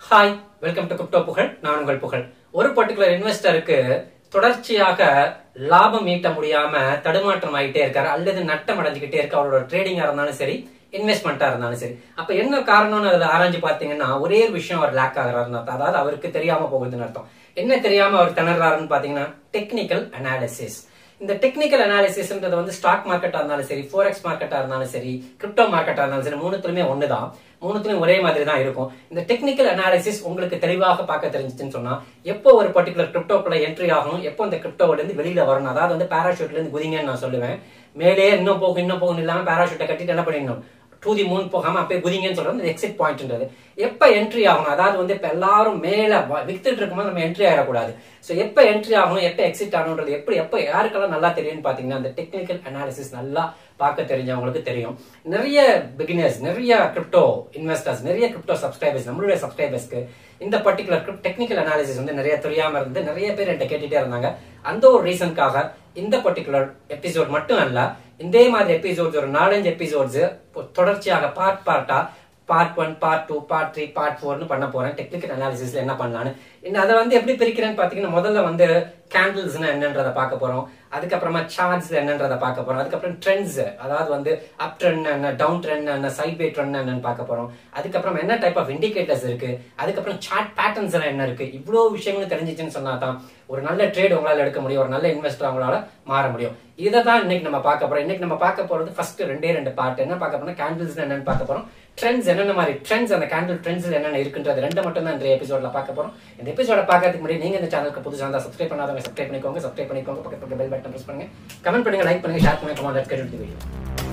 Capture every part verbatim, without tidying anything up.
Hi, welcome to crypto புகழ். நான் உங்கள் புகழ். ஒரு பர்டிகுலர் இன்வெஸ்டருக்கு தொடர்ச்சியாக லாபம் ஈட்ட முடியாம தடுமாற்றம் ஆகிட்டே இருக்காரு, அல்லது நட்டம் அடைஞ்சுக்கிட்டே இருக்கு. அவரோட ட்ரேடிங்கா இருந்தாலும் சரி, இன்வெஸ்ட்மெண்டா இருந்தாலும் சரி. அப்ப என்ன காரணம்னு அதுல ஆராய்ஞ்சு பாத்தீங்கன்னா, ஒரே ஒரு விஷயம் அவர் லேக் ஆகிறாருன்னு அர்த்தம். அதாவது அவருக்கு தெரியாம போகுதுன்னு அர்த்தம். என்ன தெரியாம அவர் திணறாருன்னு பாத்தீங்கன்னா, டெக்னிக்கல் அனாலிசிஸ். இந்த டெக்னிக்கல் அனாலிசிஸ்ன்றது வந்து ஸ்டாக் மார்க்கெட்டா இருந்தாலும் சரி, ஃபோரெக்ஸ் மார்க்கெட்டா இருந்தாலும் சரி, கிரிப்டோ மார்க்கெட்டா இருந்தாலும் சரி, மூணுத்துலயுமே ஒண்ணுதான். மூணுத்துலயும் ஒரே மாதிரி தான் இருக்கும். இந்த டெக்னிக்கல் அனாலிசிஸ் உங்களுக்கு தெளிவாக பார்க்க தெரிஞ்சுச்சுன்னு சொன்னா, எப்போ ஒரு பர்டிகுலர் கிரிப்டோக்குள்ள என்ட்ரி ஆகணும், எப்போ இந்த கிரிப்டோல இருந்து வெளியில வரணும். அதாவது வந்து பேராஷூட்ல இருந்து குதிங்கன்னு நான் சொல்லுவேன். மேலே இன்னும் போகும் இன்னும் போகும் இல்லாம பேராஷூட்டை கட்டிட்டு என்ன பண்ணிடணும், டூ தி மூன் போகாம அப்பயே குதிங்கன்னு சொல்றது எக்ஸிட் பாயிண்ட்ன்றது. எப்ப என்ட்ரி ஆகணும், அதாவது வந்து இப்ப எல்லாரும் மேல வித்துட்டு இருக்கும்போது நம்ம என்ட்ரி ஆயிடக்கூடாது. சோ எப்ப என்ட்ரி ஆகணும், எப்ப எக்ஸிட் ஆகணும்ன்றது எப்படி எப்ப யாருக்கெல்லாம் நல்லா தெரியும்னு பாத்தீங்கன்னா, அந்த டெக்னிக்கல் அனாலிசிஸ் நல்லா பார்க்க தெரிஞ்சவங்களுக்கு தெரியும். நிறைய பிகினர்ஸ், நிறைய கிரிப்டோ இன்வெஸ்டர்ஸ், நிறைய கிரிப்டோ சப்ஸ்கிரைபர்ஸ், நம்மளுடைய சப்ஸ்கிரைபர்ஸ்க்கு இந்த பர்டிகுலர் டெக்னிக்கல் அனாலிசிஸ் வந்து நிறைய தெரியாம இருந்து நிறைய பேர் என்கிட்ட கேட்டுட்டே இருந்தாங்க. அந்த ஒரு ரீசனுக்காக இந்த பர்டிகுலர் எபிசோட் மட்டும் அல்ல, இதே மாதிரி எபிசோட்ஸ் ஒரு நாலஞ்சு எபிசோட்ஸ் தொடர்ச்சியாக பார்ட் பார்ட்டா part one, part two, part three, part ஃபோர்னு பண்ண போறேன். டெக்னிக்கல் அனாலிசிஸ்ல என்ன பண்ணலான்னு அதை வந்து எப்படி பிரிக்கிறேன்னு பாத்தீங்கன்னா, முதல்ல வந்து கேண்டில்ஸ்னா என்னன்றதை பார்க்க போறோம். அதுக்கப்புறமா சார்ட்ஸ் என்னன்றதை பார்க்க போறோம். அதுக்கப்புறம் ட்ரெண்ட்ஸ், அதாவது வந்து அப் ட்ரெண்ட் என்ன, டவுன் ட்ரெண்ட் என்ன, சைட் வே ட்ரெண்ட் என்னன்னு பார்க்க போறோம். அதுக்கப்புறம் என்ன டைப் ஆஃப் இண்டிகேட்டர்ஸ் இருக்கு, அதுக்கப்புறம் சார்ட் பேட்டர்ன்ஸ் எல்லாம் என்ன இருக்கு. இவ்வளவு விஷயங்களும் தெரிஞ்சிச்சுன்னு சொன்னா தான் ஒரு நல்ல ட்ரேட் உங்களால எடுக்க முடியும், ஒரு நல்ல இன்வெஸ்டர் உங்களால மாற முடியும். இதை தான் இன்னைக்கு நம்ம பார்க்க போறோம். இன்னைக்கு நம்ம பார்க்க போறது ஃபர்ஸ்ட் ரெண்டே ரெண்டு பார்ட். என்ன பார்க்க போறோம், கேண்டில்ஸ் என்னன்னு பார்க்க போறோம். ட்ரெண்ட்ஸ் என்னென்ன மாதிரி ட்ரெண்ட்ஸ், அந்த கேண்டில் ட்ரெண்ட்ஸ்ல என்னென்ன இருக்குன்றது ரெண்டு மட்டும் தான் இந்த எபிசோட்ல பார்க்க போறோம். இந்த எபிசோட பார்க்கறதுக்கு முன்னாடி நீங்க இந்த சேனலுக்கு புதுசா இருந்தா சப்ஸ்கிரைப் பண்ணாதவங்க சப்ஸ்கிரைப் பண்ணிக்கோங்க. சப்ஸ்கிரைப் பண்ணிக்கோங்க, பக்கத்துல பெல் பட்டன் பிரஸ் பண்ணுங்க, கமெண்ட் பண்ணுங்க, லைக் பண்ணுங்க, ஷேர் பண்ணுங்க. Comment let's get into the video.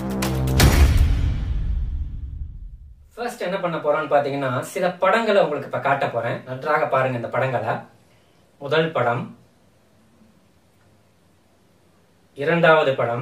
First என்ன பண்ண போறோம்னு பாத்தீங்கன்னா, சில படங்களை உங்களுக்கு இப்ப காட்ட போறேன். நன்றாக பாருங்க இந்த படங்களை. முதல் படம், இரண்டாவது படம்,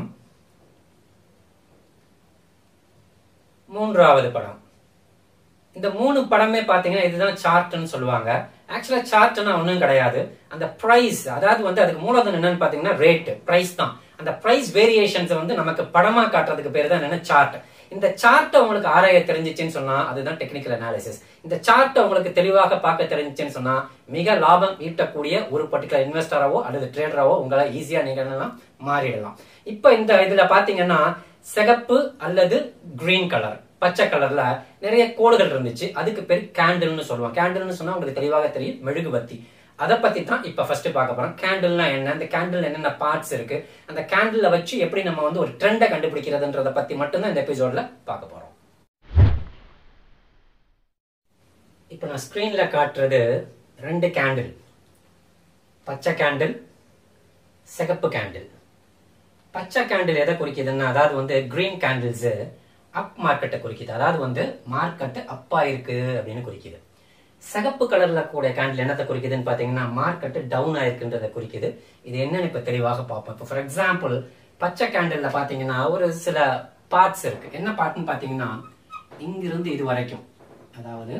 மூன்றாவது படம். இந்த மூணு படமே பாத்தீங்கன்னா இதுதான் சார்ட்னு சொல்லுவாங்க. ஆக்சுவலா சார்ட்னா ஒண்ணும் கிடையாது. அந்த பிரைஸ், அதாவது வந்து அதுக்கு மூலதனம் என்னன்னு பாத்தீங்கன்னா ரேட், பிரைஸ் தான். அந்த பிரைஸ் வேரியேஷன்ஸ் வந்து நமக்கு படமா காட்டுறதுக்கு பேரு தான் என்ன, சார்ட். இந்த சார்ட் உங்களுக்கு ஆராய தெரிஞ்சிச்சுன்னு சொன்னா அதுதான் டெக்னிக்கல் அனாலிசிஸ். இந்த சார்ட் உங்களுக்கு தெளிவாக பார்க்க தெரிஞ்சிச்சுன்னு சொன்னா மிக லாபம் ஈட்டக்கூடிய ஒரு பர்டிகுலர் இன்வெஸ்டராவோ அல்லது ட்ரேடராவோ உங்களால ஈஸியா நீங்க மாறிடலாம். இப்ப இந்த இதுல பாத்தீங்கன்னா சிகப்பு அல்லது கிரீன் கலர், பச்சை கலர்ல நிறைய கோடுகள் இருந்துச்சு. அதுக்கு பேர் கேண்டில்னு சொல்லுவோம். கேண்டில்னு சொன்னா உங்களுக்கு தெளிவாக தெரியும், மெழுகுவர்த்தி. அதை பத்தி தான் இப்ப ஃபர்ஸ்ட் பார்க்க போறோம். கேண்டில்னா என்ன, அந்த கேண்டில் என்னென்ன பார்ட்ஸ் இருக்கு, அந்த கேண்டில்ல வச்சு எப்படி நம்ம வந்து ஒரு ட்ரெண்டை கண்டுபிடிக்கிறதுன்றத பத்தி மட்டும்தான் இந்த எபிசோட்ல பார்க்க போறோம். இப்ப நான் ஸ்கிரீன்ல காட்டுறது ரெண்டு கேண்டில், பச்சை கேண்டில், சிகப்பு கேண்டில். பச்சை கேண்டில் எதை குறிக்குதுன்னா, அதாவது வந்து கிரீன் கேண்டில்ஸ் அப் மார்க்கெட்டை குறிக்குது, அதாவது வந்து மார்க்கெட் அப்பா இருக்கு அப்படின்னு குறிக்குது. சிகப்பு கலர்ல கூட கேண்டில் என்னத்தை குறிக்குதுன்னு பாத்தீங்கன்னா, மார்க்கெட் டவுன் ஆயிருக்குன்றதை குறிக்குது. இது என்னன்னு இப்ப தெளிவாக பார்ப்போம். இப்போ ஃபார் எக்ஸாம்பிள் பச்சை கேண்டில்ல பாத்தீங்கன்னா ஒரு சில பார்ட்ஸ் இருக்கு. என்ன பார்ட்னு பாத்தீங்கன்னா, இங்கிருந்து இது வரைக்கும், அதாவது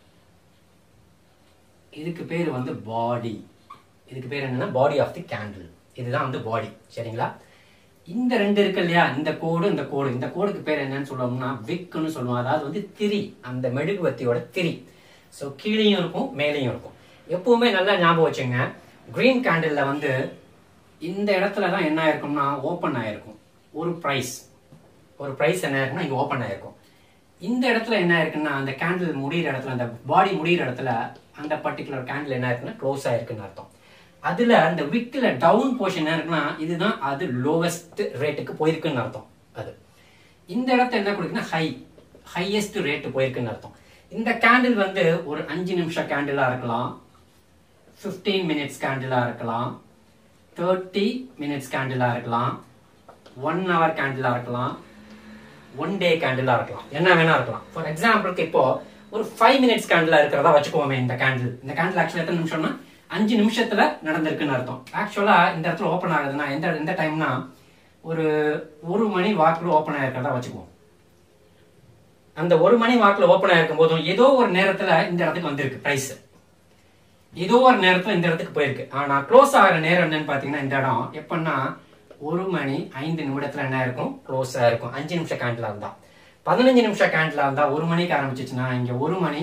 இதுக்கு பேர் வந்து பாடி. இதுக்கு பேர் என்னன்னா பாடி ஆஃப் தி கேண்டில். இதுதான் வந்து பாடி, சரிங்களா? இந்த ரெண்டு இருக்கு இல்லையா, இந்த கோடு இந்த கோடு, இந்த கோடுக்கு பேர் என்னன்னு சொல்லுவோம்னா விக்குன்னு சொல்லுவோம். அதாவது வந்து திரி, அந்த மெழுகுவர்த்தியோட திரி. ஸோ கீழேயும் இருக்கும் மேலேயும் இருக்கும். எப்பவுமே நல்லா ஞாபகம் வச்சுங்க, கிரீன் கேண்டில்ல வந்து இந்த இடத்துல தான் என்ன ஆயிருக்கும்னா ஓப்பன் ஆயிருக்கும் ஒரு பிரைஸ். ஒரு பிரைஸ் என்ன ஆயிருக்குன்னா இங்க ஓப்பன் ஆயிருக்கும். இந்த இடத்துல என்ன ஆயிருக்குன்னா, அந்த கேண்டில் முடிகிற இடத்துல, அந்த பாடி முடிகிற இடத்துல அந்த பர்டிகுலர் கேண்டில் என்ன ஆயிருக்குன்னா க்ளோஸ் ஆயிருக்குன்னு அர்த்தம். அதுல அந்த விக்ல டவுன் போர்ஷன் என்ன இருக்குன்னா, இதுதான் அது லோவஸ்ட் ரேட்டுக்கு போயிருக்குன்னு அர்த்தம். அது இந்த இடத்துல என்ன கொடுக்குன்னா ஹை, ஹையஸ்ட் ரேட் போயிருக்குன்னு அர்த்தம். இந்த கேண்டில் வந்து ஒரு அஞ்சு நிமிஷம் கேண்டிலா இருக்கலாம், பிப்டீன் மினிட்ஸ் கேண்டிலா இருக்கலாம், தேர்ட்டி மினிட்ஸ் கேண்டிலா இருக்கலாம், ஒன் ஹவர் கேண்டிலா இருக்கலாம், ஒன் டே கேண்டிலா இருக்கலாம், என்ன வேணா இருக்கலாம். ஃபார் எக்ஸாம்பிளுக்கு இப்போ ஒரு ஃபைவ் மினிட்ஸ் கேண்டிலா இருக்கிறதா வச்சுக்கோமே. இந்த கேண்டில் இந்த கேண்டில் ஆக்சுவலா எத்தனை நிமிஷம்னா அஞ்சு நிமிஷத்துல நடந்திருக்குன்னு அர்த்தம். ஆக்சுவலா இந்த இடத்துல ஓப்பன் ஆகுதுன்னா எந்த எந்த டைம்னா ஒரு ஒரு மணி வாக்குல ஓப்பன் ஆயிருக்கிறதா வச்சுக்குவோம். அந்த ஒரு மணி வாக்குல ஓப்பன் ஆயிருக்கும் போதும் ஏதோ ஒரு நேரத்துல இந்த இடத்துக்கு வந்திருக்கு பிரைஸ், ஏதோ ஒரு நேரத்துல இந்த இடத்துக்கு போயிருக்கு. ஆனா க்ளோஸ் ஆகிற நேரம் என்னன்னு பாத்தீங்கன்னா, இந்த இடம் எப்பன்னா ஒரு மணி ஐந்து நிமிடத்துல என்ன இருக்கும், க்ளோஸ் ஆயிருக்கும். அஞ்சு நிமிஷம் கேண்டிலா இருந்தா, பதினஞ்சு நிமிஷம் கேண்டிலா இருந்தா ஒரு மணிக்கு ஆரம்பிச்சிச்சுன்னா இங்க ஒரு மணி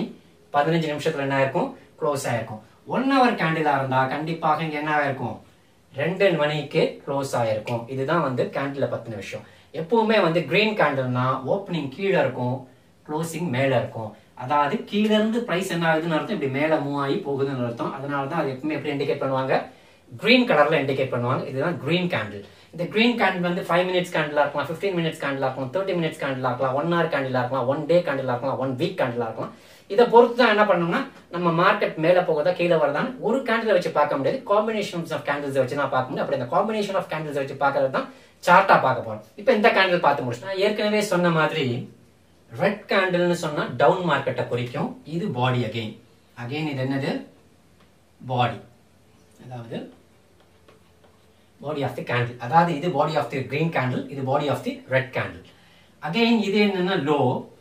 பதினஞ்சு நிமிஷத்துல என்ன ஆயிருக்கும் க்ளோஸ் ஆயிருக்கும். ஒன் ஹவர் கேண்டிலா இருந்தா கண்டிப்பாக இங்க என்ன ஆயிருக்கும் ரெண்டு மணிக்கு க்ளோஸ் ஆயிருக்கும். இதுதான் வந்து கேண்டில பத்தின விஷயம். எப்பவுமே வந்து கிரீன் கேண்டில்னா ஓப்பனிங் கீழே இருக்கும், க்ளோசிங் மேல இருக்கும். அதாவது கீழே இருந்து பிரைஸ் என்ன ஆகுதுன்னு அர்த்தம், இப்படி மேல மூவ் ஆகி போகுதுன்னு அர்த்தம். அதனாலதான் அது எப்பவுமே எப்படி இண்டிகேட் பண்ணுவாங்க, கிரீன் கலர்ல இண்டிகேட் பண்ணுவாங்க. இதுதான் கிரீன் கேண்டில். இந்த கிரீன் கேண்டில் வந்து ஃபைவ் மினிட்ஸ் கேண்டிலா இருக்கலாம், பிப்டீன் மினிட்ஸ் கேண்டிலா இருக்கலாம், தேர்ட்டி மினிட்ஸ் கேண்டிலா இருக்கலாம், ஒன் ஹவர் கேண்டிலா இருக்கலாம், ஒன் டே கேண்டிலா இருக்கலாம், ஒன் வீக் கேண்டிலா இருக்கலாம். இதை பொறுத்து தான் என்ன பண்ணணும்னா நம்ம மார்க்கெட் மேல போகுதா கீழே வருதான்னு ஒரு கேண்டில் வச்சு பார்க்க முடியாது, காம்பினேஷன்ஸ் ஆஃப் கேண்டில்ஸ் வச்சு தான் பார்க்க முடியும். அப்படி இந்த காம்பினேஷன் ஆஃப் கேண்டில்ஸ் வச்சு பார்க்கறது தான் சார்ட்டா பார்க்க போறோம். இப்போ இந்த கேண்டில் பார்த்து முடிச்சு நான் ஏற்கனவே சொன்ன மாதிரி ரெட் கேண்டில்னு சொன்னா டவுன் மார்க்கெட்டை குறிக்கும். இது பாடி அகைன் அகைன் இது என்னது பாடி, அதாவது பாடி ஆஃப் தி கேண்டில். அதாவது இது body of the green candle, இது body of the red candle. Again இது என்னன்னா லோ,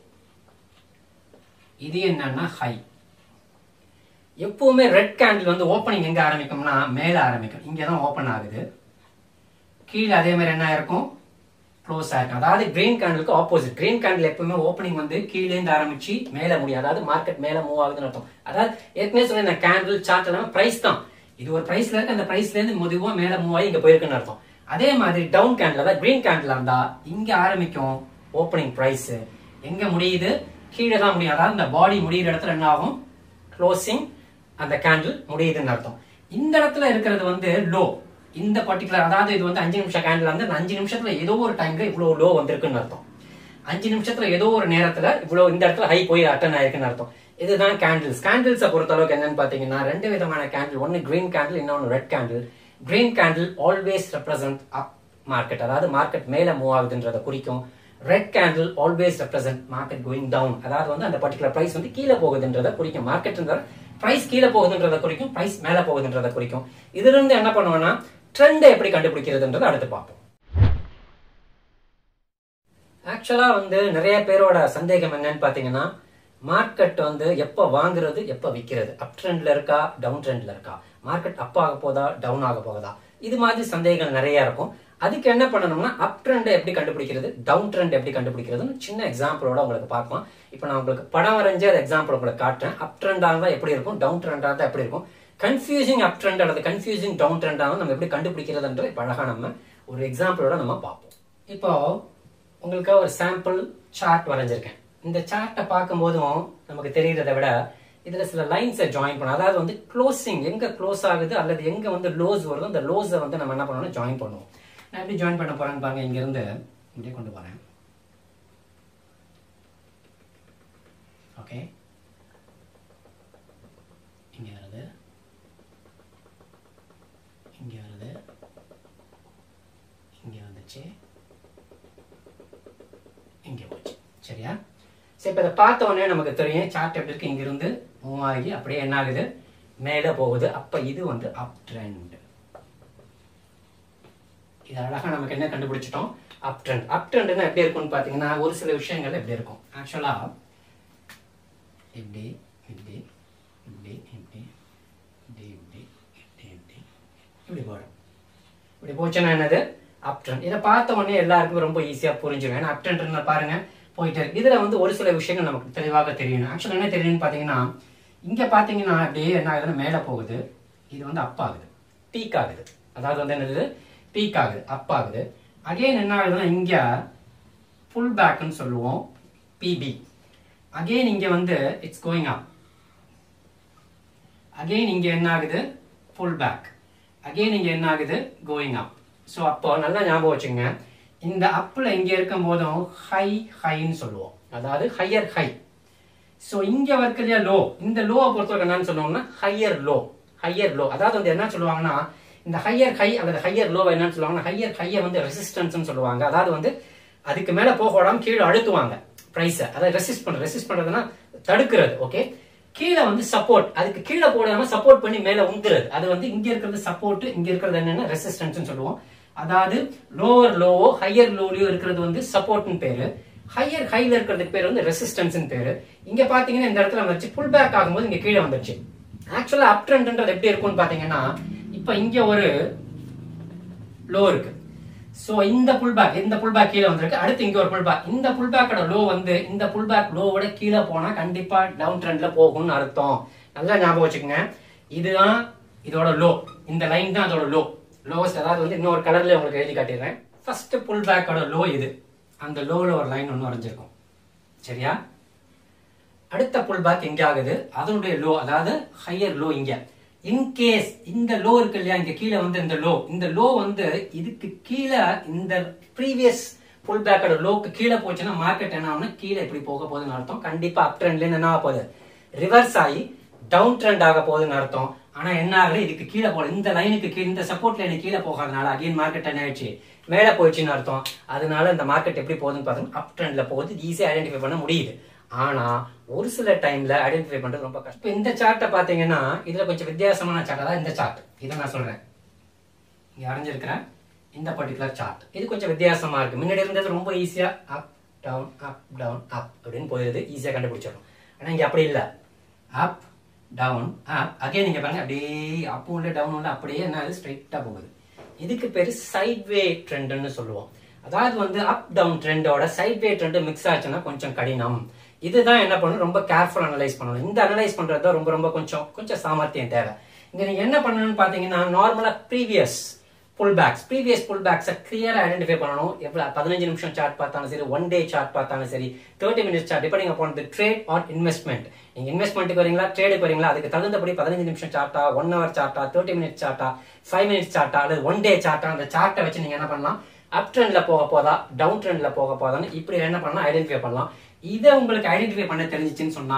இது என்னன்னா ஹை. எப்பவுமே ரெட் கேண்டில் வந்து ஓப்பனிங் எங்க ஆரம்பிக்கும்னா மேல ஆரம்பிக்கும். இங்கதான் ஓபன் ஆகுது, கீழே அதே மாதிரி என்ன இருக்கும் க்ளோஸ் ஆயிருக்கும். அதாவது கிரீன் கேண்டிலுக்கு ஆப்போசிட். கிரீன் கேண்டில் எப்பவுமே ஓப்பனிங் வந்து கீழே இருந்து ஆரம்பிச்சு மேல முடியும், அதாவது மார்க்கெட் மேல மூவ் ஆகுதுன்னு அர்த்தம். அதாவது ஏற்கனவே சொன்ன இந்த கேண்டில் சார்ட் எல்லாம் பிரைஸ் தான், இது ஒரு பிரைஸ்ல இருக்கு, அந்த பிரைஸ்ல இருந்து மெதுவா மேல மூவ் ஆகி இங்க போயிருக்குன்னு அர்த்தம். அதே மாதிரி டவுன் கேண்டில் அதாவது கிரீன் கேண்டில் இருந்தா இங்க ஆரம்பிக்கும் ஓப்பனிங் பிரைஸ், எங்க முடியுது கீழே தான் முடியும். அதாவது இந்த பாடி முடிகிற இடத்துல என்ன ஆகும் க்ளோசிங் அந்த கேண்டில் முடியுதுன்னு அர்த்தம். இந்த இடத்துல இருக்கிறது வந்து லோ. இந்த பர்டிகுலர் அதாவது இது வந்து அஞ்சு நிமிஷம் கேண்டில் வந்து அந்த அஞ்சு நிமிஷத்துல ஏதோ ஒரு டைம்ல இவ்வளவு லோ வந்திருக்குன்னு அர்த்தம். அஞ்சு நிமிஷத்துல ஏதோ ஒரு நேரத்துல இவ்வளவு இந்த இடத்துல ஹை போய் அட்டன் ஆயிருக்குன்னு அர்த்தம். இதுதான் கேண்டில்ஸ். கேண்டில்ஸை பொறுத்த அளவுக்கு என்னன்னு பாத்தீங்கன்னா ரெண்டு விதமான கேண்டில், ஒன்னு கிரீன் கேண்டில், இன்னொன்னு red candle. Green candle always represent up market, அதாவது மார்க்கெட் மேல மூவ் ஆகுதுன்றதை குறிக்கும். Red candle always represent market going down, அதாவது வந்து அந்த பர்டிகுலர் பிரைஸ் வந்து கீழே போகுதுன்றதை குறிக்கும். மார்க்கெட் பிரைஸ் கீழே போகுதுன்றதை குறிக்கும், பிரைஸ் மேல போகுதுன்றதை குறிக்கும். இதுல இருந்து என்ன பண்ணுவோம்னா ட்ரெண்ட் எப்படி கண்டுபிடிக்கிறதுன்றதை அடுத்து பார்ப்போம். ஆக்சுவலா வந்து நிறைய பேரோட சந்தேகம் என்னன்னு பாத்தீங்கன்னா மார்க்கெட் வந்து எப்ப வாங்குறது எப்ப விற்கிறது, அப் ட்ரெண்ட்ல இருக்கா டவுன் ட்ரெண்ட்ல இருக்கா, மார்க்கெட் அப் ஆக போதா டவுன் ஆக போகுதா, இது மாதிரி சந்தேகங்கள் நிறைய இருக்கும். அதுக்கு என்ன பண்ணணும்னா அப் ட்ரெண்ட் எப்படி கண்டுபிடிக்கிறது, டவுன் ட்ரெண்ட் எப்படி கண்டுபிடிக்கிறதுன்னு சின்ன எக்ஸாம்பிளோட உங்களுக்கு பார்க்கலாம். இப்போ நான் உங்களுக்கு படம் வரைஞ்சு அந்த எக்ஸாம்பிள் உங்களுக்கு காட்டுறேன். அப் ட்ரெண்டா இருந்தா எப்படி இருக்கும், டவுன் ட்ரெண்டா இருந்தா எப்படி இருக்கும், கன்ஃபியூசிங் அப் ட்ரெண்ட் அல்லது கன்ஃபியூசிங் டவுன் ட்ரெண்டா நம்ம எப்படி கண்டுபிடிக்கிறதுன்ற இப்போ அழகா நம்ம ஒரு எக்ஸாம்பிளோட நம்ம பார்ப்போம். இப்போ உங்களுக்கு ஒரு சாம்பிள் சார்ட் வரைஞ்சிருக்கேன். இந்த சார்ட்டை பார்க்கும் போதும் நமக்கு தெரிகிறத விட இதுல சில லைன்ஸை ஜாயின் பண்ணணும். அதாவது வந்து க்ளோசிங் எங்க க்ளோஸ் ஆகுது அல்லது எங்க வந்து லோஸ் வருதோ அந்த லோஸை வந்து நம்ம என்ன பண்ணணும் ஜாயின் பண்ணுவோம். நான் எப்படி ஜாயின் பண்ண போறேன்னு பாருங்க, இங்க இருந்து இப்படியே கொண்டு போறேன். ஓகே, இங்க வருது, இங்க வருது, இங்க வந்துச்சு, இங்க போச்சு. சரியா? சரி, இப்ப இதை பார்த்த உடனே நமக்கு தெரியும் சார்ட் எப்படி இருக்கு. இங்க இருந்து மூவ் ஆகி அப்படியே என்ன ஆகுது மேல போகுது. அப்ப இது வந்து அப் ட்ரெண்ட். இது அழகா நமக்கு என்ன கண்டுபிடிச்சிட்டோம் அப் ட்ரெண்ட். அப் ட்ரெண்ட்னா எப்படி இருக்கும்னு பாத்தீங்கன்னா ஒரு சில விஷயங்கள் எப்படி இருக்கும். ஆக்சுவலா இப்படி இப்படி இப்படி இப்படி இப்படி இப்படி இப்படி இப்படி இப்படி போடும். இப்படி போச்சுன்னா என்னது அப் ட்ரெண்ட். இதை பார்த்த உடனே எல்லாருக்கும் ரொம்ப ஈஸியா புரிஞ்சிடும். ஏன்னா அப் ட்ரெண்ட் பாருங்க போயிட்டு இருக்கு. இதுல வந்து ஒரு சில விஷயங்கள் நமக்கு தெளிவாக தெரியணும். ஆக்சுவலா என்ன தெரியும்னு பாத்தீங்கன்னா இங்க பாத்தீங்கன்னா அப்படியே என்ன ஆகுதுன்னா மேல போகுது, இது வந்து அப் ஆகுது, பீக் ஆகுது. அதாவது வந்து என்னது பீக் ஆகுது, அப் ஆகுது. அகைன் என்ன ஆகுதுன்னா இங்க புல் பேக்னு சொல்லுவோம், பிபி. அகைன் இங்க வந்து இட்ஸ் கோயிங் அப். அகைன் இங்க என்ன ஆகுது புல் பேக். அகைன் இங்க என்ன ஆகுது கோயிங் அப். ஸோ அப்போ நல்லா ஞாபகம் வச்சுங்க, இந்த அப்ல இங்க இருக்கும் போதும் ஹை ஹைன்னு சொல்லுவோம், அதாவது ஹையர் ஹை. ஸோ இங்க இருக்கிற லோ, இந்த லோவை பொறுத்தவரைக்கும் என்னன்னு சொல்லுவோம்னா ஹையர் லோ. ஹையர் லோ அதாவது வந்து என்ன சொல்லுவாங்கன்னா இந்த ஹையர் ஹை அல்லது ஹையர் லோவை என்னன்னு சொல்லுவாங்கன்னா ஹையர் ஹையை வந்து ரெசிஸ்டன்ஸ் சொல்லுவாங்க. அதாவது வந்து அதுக்கு மேல போக விடாம கீழே அழுத்துவாங்க பிரைஸை. அதாவது ரெசிஸ்ட் பண்றது. ரெசிஸ்ட் பண்றதுன்னா தடுக்கிறது. ஓகே, கீழே வந்து சப்போர்ட், அதுக்கு கீழே போடாம சப்போர்ட் பண்ணி மேல உந்துறது. அது வந்து இங்க இருக்கிறது சப்போர்ட், இங்க இருக்கிறது என்னன்னா ரெசிஸ்டன்ஸ் சொல்லுவோம். அதாவது லோவர் லோவோ ஹையர் லோலியோ இருக்கிறது வந்து சப்போர்ட்னு பேரு, ஹையர் ஹைல இருக்கிறதுக்கு பேர் வந்து ரெசிஸ்டன்ஸ் பேரு. இங்க பாத்தீங்கன்னா இந்த இடத்துல வந்துருச்சு புல் பேக் ஆகும்போது இங்க கீழே வந்துருச்சு. ஆக்சுவலா அப் ட்ரெண்ட்ன்றது எப்படி இருக்கும்னு பாத்தீங்கன்னா இப்ப இங்க ஒரு லோ இருக்கு. சோ இந்த புல் பேக் இந்த புல் பேக் கீழே வந்திருக்கு. அடுத்து இங்க ஒரு புல் பேக். இந்த புல் பேக்கோட லோ வந்து இந்த புல் பேக் லோவோட கீழே போனா கண்டிப்பா டவுன் ட்ரெண்ட்ல போகும்னு அர்த்தம். நல்லா ஞாபகம் வச்சுக்கோங்க. இதுதான் இதோட லோ. இந்த லைன் தான் அதோட லோ. லோவஸ்ட் அதாவது வந்து இன்னொரு கலர்ல உங்களுக்கு எழுதி காட்டிடுறேன். ஃபர்ஸ்ட் புல் பேக்கோட லோ இது. அந்த லோல ஒரு லைன் ஒன்று வரைஞ்சிருக்கும். சரியா? அடுத்த புல் பேக் எங்க ஆகுது? அதனுடைய லோ அதாவது ஹையர் லோ இங்க. இன்கேஸ் இந்த லோ இருக்கு இல்லையா, இங்க கீழே வந்து இந்த லோ இந்த லோ வந்து இதுக்கு கீழே இந்த ப்ரீவியஸ் புல் பேக்கோட லோக்கு கீழே போச்சுன்னா மார்க்கெட் என்ன ஆகும்னா கீழே இப்படி போக போகுதுன்னு அர்த்தம். கண்டிப்பா அப் ட்ரெண்ட்ல இருந்து என்ன ஆக போகுது? ரிவர்ஸ் ஆகி டவுன் ட்ரெண்ட் ஆக போகுதுன்னு அர்த்தம். ஆனா என்ன ஆகுது? இதுக்கு கீழே போல இந்த லைனுக்கு கீழே இந்த சப்போர்ட் லைனுக்கு கீழே போகாதனால அகைன் மார்க்கெட் என்ன ஆயிடுச்சு? மேல போயிடுச்சுன்னு அர்த்தம். அதனால இந்த மார்க்கெட் எப்படி போகுதுன்னு பார்த்தோம்னா அப் ட்ரெண்ட்ல போகுது. ஈஸியா ஐடென்டிஃபை பண்ண முடியுது. ஆனா ஒரு சில டைம்ல ஐடென்டிஃபை பண்றது ரொம்ப கஷ்டம். இப்ப இந்த சார்ட்டை பாத்தீங்கன்னா இதுல கொஞ்சம் வித்தியாசமான சார்ட். அதான் இந்த சார்ட். இதை நான் சொல்றேன். இங்க அரைஞ்சிருக்கிறேன் இந்த பர்டிகுலர் சார்ட். இது கொஞ்சம் வித்தியாசமா இருக்கு. முன்னாடி இருந்தது ரொம்ப ஈஸியா up down up down up அப்படின்னு போயிருது. ஈஸியா கண்டுபிடிச்சிடும். ஆனா இங்க அப்படி இல்ல. அப் டவுன் அப் அகைன் நீங்க பாருங்க அப்படியே அப்பும் உள்ள டவுன் உள்ள அப்படியே என்ன ஸ்ட்ரைட்டா போகுது. இதுக்கு பேரு சைட்வே ட்ரெண்ட்னு சொல்லுவோம். அதாவது வந்து அப் டவுன் ட்ரெண்டோட சைட்வே ட்ரெண்ட் மிக்ஸ் ஆச்சுன்னா கொஞ்சம் கடினம். இதுதான் என்ன பண்ணணும்? ரொம்ப கேர்ஃபுல் அனலைஸ் பண்ணணும். இந்த அனலைஸ் பண்றது ரொம்ப ரொம்ப கொஞ்சம் கொஞ்சம் சாமர்த்தியம் தேவை. இங்க நீங்க என்ன பண்ணணும்னு பாத்தீங்கன்னா நார்மலா previous pull backs previous pull பேக்ஸை கிளியரா ஐடென்டிஃபை பண்ணணும். எவ்வளவு பதினஞ்சு நிமிஷம் சார்ட் பார்த்தாலும் சரி, ஒன் டே சார்ட் பார்த்தாலும் சரி, thirty minutes chart depending upon the trade or investment. நீங்க இன்வெஸ்ட்மெண்ட்டுக்கு வரீங்களா ட்ரேடுக்கு வரீங்களா அதுக்கு தகுந்தபடி பதினஞ்சு நிமிஷம் சார்ட்டா, ஒன் ஹவர் சார்ட்டா, தேர்ட்டி மினிட்ஸ் சார்ட்டா, ஃபைவ் மினிட்ஸ் சார்ட்டா அல்லது ஒன் டே சார்ட்டா, அந்த சார்ட்டை வச்சு நீங்க என்ன பண்ணலாம்? அப் ட்ரெண்ட்ல போக போதா டவுன் ட்ரெண்ட்ல போக போதான்னு இப்படி என்ன பண்ணலாம்? ஐடென்டிஃபை பண்ணலாம். இதை உங்களுக்கு ஐடென்டிஃபை பண்ண தெரிஞ்சிச்சுன்னு சொன்னா,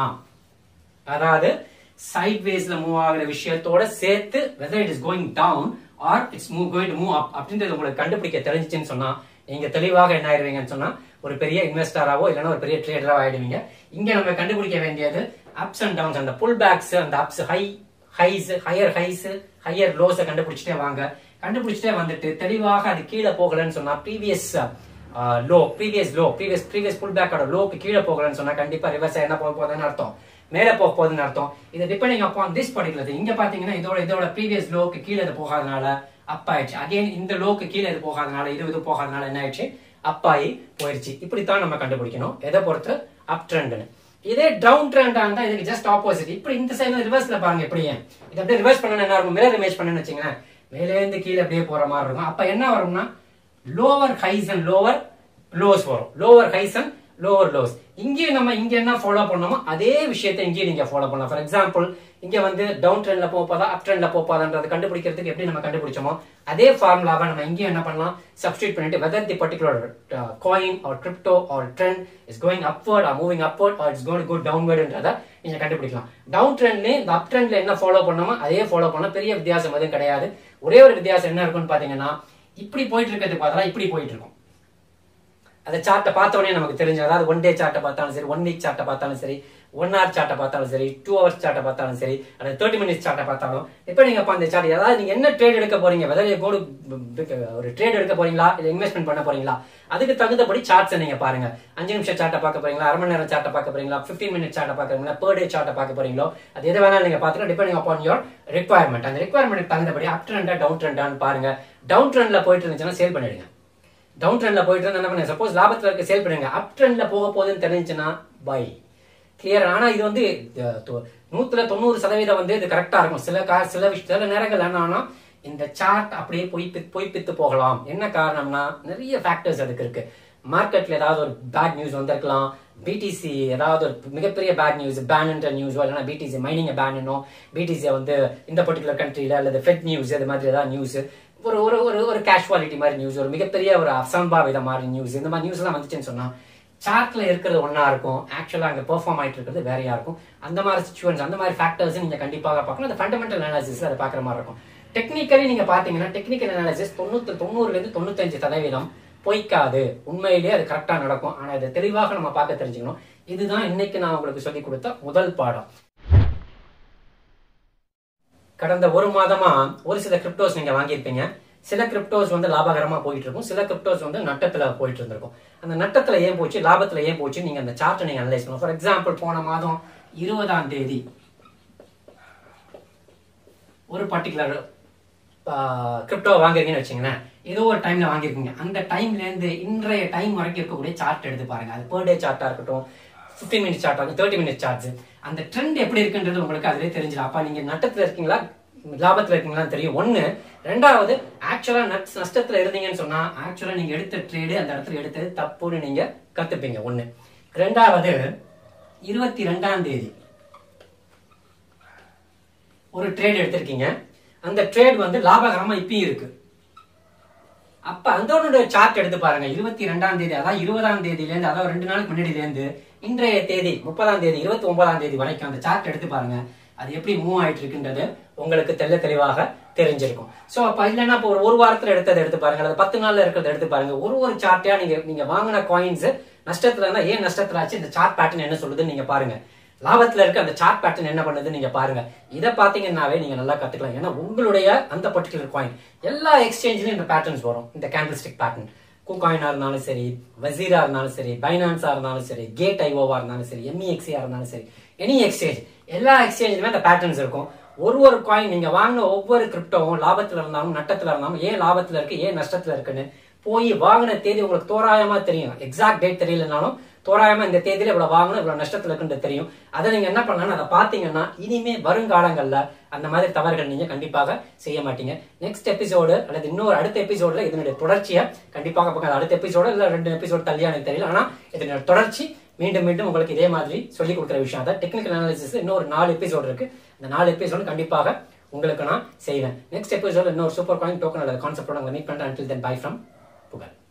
அதாவது சைட்வேஸ்ல மூவ் ஆகிற விஷயத்தோட சேர்த்து whether it is going down or it's move going to move up அப்படின்றது உங்களுக்கு கண்டுபிடிக்க தெரிஞ்சிச்சுன்னு சொன்னா நீங்க தெளிவாக என்ன ஆயிருவீங்கன்னு சொன்னா ஒரு பெரிய இன்வெஸ்டராவோ இல்லைன்னா ஒரு பெரிய ட்ரேடராவோ ஆயிடுவீங்க. இங்க நம்ம கண்டுபிடிக்க வேண்டியது அப்ஸ் அண்ட் டவுன்ஸ், அந்த புல் பேக்ஸ், அந்த ups high highs higher highs higher லோஸை கண்டுபிடிச்சிட்டே வாங்க. கண்டுபிடிச்சிட்டே வந்துட்டு தெளிவாக அது கீழே போகலன்னு சொன்னா previous low previous low previous previous pull பேக்கோட லோக்கு கீழே போகலன்னு சொன்னா கண்டிப்பா ரிவர்ஸ் என்ன போக போகுதுன்னு அர்த்தம், மேல போக போகுதுன்னு அர்த்தம். இது டிபெண்டிங் அப்பான் திஸ் பர்டிகுலர். இங்க பாத்தீங்கன்னா இதோட இதோட ப்ரீவியஸ் லோக்கு கீழே இது போகாதனால அப் ஆயிடுச்சு. அகைன் இந்த லோக்கு கீழே இது போகாதனால இது இது போகாதனால என்ன ஆயிடுச்சு? அப் ஆகி போயிடுச்சு. இப்படித்தான் நம்ம கண்டுபிடிக்கணும் எதை பொறுத்து அப் ட்ரெண்ட்னு. இதே டவுன் ட்ரெண்டா இருந்தா இதுக்கு ஜஸ்ட் ஆப்போசிட். இப்படி இந்த சைடுல ரிவர்ஸ்ல பாருங்க. எப்படி இது அப்படியே ரிவர்ஸ் பண்ணணும் என்ன இருக்கும்? மிரர் இமேஜ் பண்ணணும்னு வச்சுங்களேன், மேலே இருந்து கீழே அப்படியே போற மாதிரி இருக்கும். அப்ப என்ன வரும்னா lower highs and lower lows வரும். Lower highs and lower lows. இங்கே நம்ம இங்க என்ன ஃபாலோ பண்ணோமோ அதே விஷயத்தை இங்கே நீங்க ஃபாலோ பண்ணலாம். ஃபார் எக்ஸாம்பிள் இங்க வந்து டவுன் ட்ரெண்ட்ல போப்பதா அப் ட்ரெண்ட்ல போப்பாதான்றது கண்டுபிடிக்கிறதுக்கு எப்படி நம்ம கண்டுபிடிச்சோமோ அதே ஃபார்முலாவை நம்ம இங்கே என்ன பண்ணலாம்? சப்ஸ்டிட்யூட் பண்ணிட்டு whether the particular uh, coin or crypto or trend is going upward or moving upward or it's going to go downwardன்றத நீங்க கண்டுபிடிக்கலாம். டவுன் ட்ரெண்ட்ல இந்த அப் ட்ரெண்ட்ல என்ன ஃபாலோ பண்ணோமோ அதே ஃபாலோ பண்ண பெரிய வித்தியாசம் எதுவும் கிடையாது. ஒரே ஒரு வித்தியாசம் என்ன இருக்குன்னு பாத்தீங்கன்னா இப்படி போயிட்டு இருக்கிறதுக்கு பதிலா இப்படி போயிட்டு இருக்கும். அந்த சார்ட்டை பார்த்த உடனே நமக்கு தெரிஞ்சு, அதாவது ஒன் டே சார்ட்டை பார்த்தாலும் சரி, ஒன் வீக் சார்ட்டை பார்த்தாலும் சரி, ஒன் ஹவர் சார்ட்டை பார்த்தாலும் சரி, டூ ஹவர்ஸ் சார்ட்டை பார்த்தாலும் சரி, அல்லது தேர்ட்டி மினிட்ஸ் சார்ட்டை பார்த்தாலும் இப்போ நீங்க அந்த சார்ட் ஏதாவது நீங்க என்ன ட்ரேட் எடுக்க போறீங்க, வெதர் கோடு ஒரு ட்ரேட் எடுக்க போறீங்களா இல்ல இன்வெஸ்ட்மெண்ட் பண்ண போறீங்களா அதுக்கு தகுந்தபடி சார்ட்ஸை நீங்க பாருங்க. அஞ்சு நிமிஷம் சார்ட்டை பார்க்க போறீங்களா, அரை மணி நேரம் சார்ட்டை பார்க்க போறீங்களா, பிப்டீன் மினிட்ஸ் சார்ட்டை பார்க்க போறீங்களா, பெர் டே சார்ட்டை பார்க்க போறீங்களோ அது எது வேணாலும் நீங்க பாத்துக்கலாம். Depending upon your requirement. அந்த ரெக்வயர்மெண்ட் தகுந்தபடி அப் ட்ரெண்டா டவுன் ட்ரெண்டான்னு பாருங்க. டவுன் ட்ரெண்ட்ல போயிட்டு இருந்துச்சுன்னா சேல் பண்ணிடுங்க. டவுன் ட்ரெண்ட்ல போயிட்டு இருந்தா என்ன பண்ணுங்க, சப்போஸ் லாபத்துல இருக்க சேல் பண்ணுங்க. அப் ட்ரெண்ட்ல போக போகுதுன்னு தெரிஞ்சுன்னா பை. கிளியர். ஆனா இது வந்து நூத்துல தொண்ணூறு சதவீதம் வந்து இது கரெக்டா இருக்கும். சில சில சில நேரங்கள் என்னன்னா இந்த சார்ட் அப்படியே பொய் பொய்ப்பித்து போகலாம். என்ன காரணம்னா நிறைய ஃபேக்டர்ஸ் அதுக்கு இருக்கு. மார்க்கெட்ல ஏதாவது ஒரு பேட் நியூஸ் வந்திருக்கலாம், பிடிசி ஏதாவது ஒரு மிகப்பெரிய பேட் நியூஸ், பேன்ன்ற நியூஸோ இல்லைன்னா பிடிசி மைனிங் பேன், பிடிசி வந்து இந்த பர்டிகுலர் கண்ட்ரியில அல்லது ஃபெட் நியூஸ் அது மாதிரி ஏதாவது நியூஸ், ஒரு ஒரு ஒரு கேஷுவாலிட்டி மாதிரி நியூஸ், ஒரு மிகப்பெரிய ஒரு அசம்பாவித மாதிரி நியூஸ், இந்த மாதிரி நியூஸ் எல்லாம் வந்துச்சுன்னு சொன்னா சார்ட்ல இருக்கிறது ஒன்னா இருக்கும், ஆக்சுவலா அங்க பெர்ஃபார்ம் ஆயிட்டு இருக்கிறது வேறையா இருக்கும். அந்த மாதிரி சிச்சுவேஷன் அந்த மாதிரி ஃபேக்டர்ஸ் நீங்க கண்டிப்பாக பார்க்கணும். அந்த ஃபண்டமெண்டல் அனாலிசிஸ் அதை பாக்குற மாதிரி இருக்கும். டெக்னிக்கலி நீங்க பாத்தீங்கன்னா டெக்னிக்கல் அனாலிசிஸ் தொண்ணூத்தி தொண்ணூறுல இருந்து தொண்ணூத்தஞ்சு சதவீதம் பொய்க்காது, உண்மையிலேயே அது கரெக்டா நடக்கும். ஆனா இதை தெளிவாக நம்ம பார்க்க தெரிஞ்சுக்கணும். இதுதான் இன்னைக்கு நான் உங்களுக்கு சொல்லி கொடுத்த முதல் பாடம். கடந்த ஒரு மாதமா ஒரு சில கிரிப்டோஸ் நீங்க வாங்கியிருப்பீங்க. சில கிரிப்டோஸ் வந்து லாபகரமா போயிட்டு இருக்கும், சில கிரிப்டோஸ் வந்து நட்டத்துல போயிட்டு இருந்திருக்கும். அந்த நட்டத்துல ஏன் போச்சு, லாபத்துல ஏன் போச்சு, நீங்க அந்த சார்ட்டை நீங்க அனலைஸ் பண்ணணும். ஃபார் எக்ஸாம்பிள் போன மாதம் இருபதாம் தேதி ஒரு பர்டிகுலர் கிரிப்டோ வாங்குறீங்கன்னு வச்சுங்களேன். ஏதோ ஒரு டைம்ல வாங்கியிருக்கீங்க. அந்த டைம்ல இருந்து இன்றைய டைம் வரைக்கும் இருக்கக்கூடிய சார்ட் எடுத்து பாருங்க. அது பெர் டே சார்ட்டா இருக்கட்டும், பிப்டீன் மினிட்ஸ் சார்ட் ஆகும், தேர்ட்டி மினிட்ஸ் சார்ட்ஸ். அந்த ட்ரெண்ட் எப்படி இருக்குன்றது உங்களுக்கு அதிலே தெரிஞ்சிடும். அப்ப நீங்க நட்டத்துல இருக்கீங்களா லாபத்துல இருக்கீங்களான்னு தெரியும். ஒண்ணு. ரெண்டாவது, ஆக்சுவலா நஷ்டத்துல இருந்தீங்கன்னு சொன்னா ஆக்சுவலா நீங்க எடுத்த ட்ரேடு அந்த இடத்துல எடுத்தது தப்புன்னு நீங்க கத்துப்பீங்க. ஒண்ணு. ரெண்டாவது, இருபத்தி ரெண்டாம் தேதி ஒரு ட்ரேட் எடுத்திருக்கீங்க. அந்த ட்ரேட் வந்து லாபகரமா இப்பயும் இருக்கு. அப்ப அந்த சார்ட் எடுத்து பாருங்க. இருபத்தி ரெண்டாம் தேதி அதாவது இருபதாம் தேதியில இருந்து அதாவது ரெண்டு நாளுக்கு முன்னாடியில இருந்து இன்றைய தேதி முப்பதாம் தேதி இருபத்தி ஒன்பதாம் தேதி வரைக்கும் அந்த சார்ட் எடுத்து பாருங்க. அது எப்படி மூவ் ஆயிட்டு இருக்குன்றது உங்களுக்கு தெல்ல தெளிவாக தெரிஞ்சிருக்கும். சோ அப்ப இல்லைன்னா இப்போ ஒரு ஒரு வாரத்துல எடுத்ததை எடுத்து பாருங்க, அல்லது பத்து நாள்ல இருக்கிறத எடுத்து பாருங்க. ஒரு ஒரு சார்ட்டையா நீங்க நீங்க வாங்கின காயின்ஸ் நஷ்டத்துல இருந்தா ஏன் நஷ்டத்துல ஆச்சு, இந்த சார்ட் பேட்டர்ன் என்ன சொல்லுதுன்னு நீங்க பாருங்க. லாபத்துல இருக்க அந்த சார்ட் பேட்டர்ன் என்ன பண்ணுது நீங்க பாருங்க. இதை பாத்தீங்கன்னாவே நீங்க நல்லா கத்துக்கலாம். ஏன்னா உங்களுடைய அந்த பர்டிகுலர் காயின் எல்லா எக்ஸ்சேஞ்சிலும் இந்த பேட்டர்ன்ஸ் வரும். இந்த கேண்டில் ஸ்டிக் பேட்டர்ன் குகாயினா இருந்தாலும் சரி, வசீரா இருந்தாலும் சரி, பைனான்ஸா இருந்தாலும் சரி, கேட் ஐஓவா இருந்தாலும் சரி, எம்இஎக்ஸியா இருந்தாலும் சரி, எனி எக்ஸ்சேஞ்ச் எல்லா எக்ஸ்சேஞ்சுமே அந்த பேட்டர்ன்ஸ் இருக்கும். ஒரு ஒரு காயின் நீங்க வாங்கின ஒவ்வொரு கிரிப்டோவும் லாபத்துல இருந்தாலும் நட்டத்துல இருந்தாலும் ஏன் லாபத்துல இருக்கு ஏன் நஷ்டத்துல இருக்குன்னு போய் வாங்கின தேதி உங்களுக்கு தோராயமா தெரியும். எக்ஸாக்ட் டேட் தெரியலனாலும் தோராயமா இந்த தேதியில இவ்வளவு வாங்கணும் இவ்வளவு நஷ்டத்துல இருக்குன்னு தெரியும். அதை நீங்க என்ன பண்ணலாம், அதை பாத்தீங்கன்னா இனிமே வருங்காலங்கள்ல அந்த மாதிரி தவறுகள் நீங்க கண்டிப்பாக செய்ய மாட்டீங்க. நெக்ஸ்ட் எபிசோடு அல்லது இன்னொரு அடுத்த எபிசோட்ல இதனுடைய தொடர்ச்சியை கண்டிப்பாக பார்க்க. அடுத்த எபிசோடு இல்ல ரெண்டு எபிசோடு தள்ளியா எனக்கு தெரியல. ஆனா இதனுடைய தொடர்ச்சி மீண்டும் மீண்டும் உங்களுக்கு இதே மாதிரி சொல்லி கொடுக்குற விஷயம். அதான் டெக்னிக்கல் அனாலிசிஸ் இன்னொரு நாலு எபிசோடு இருக்கு. அந்த நாலு எபிசோடு கண்டிப்பாக உங்களுக்கு நான் செய்வேன். நெக்ஸ்ட் எபிசோடு இன்னொரு சூப்பர் காயின் டோக்கன் அல்லது கான்செப்டோட மீட் பண்றேன். Until then, bye from Pugal.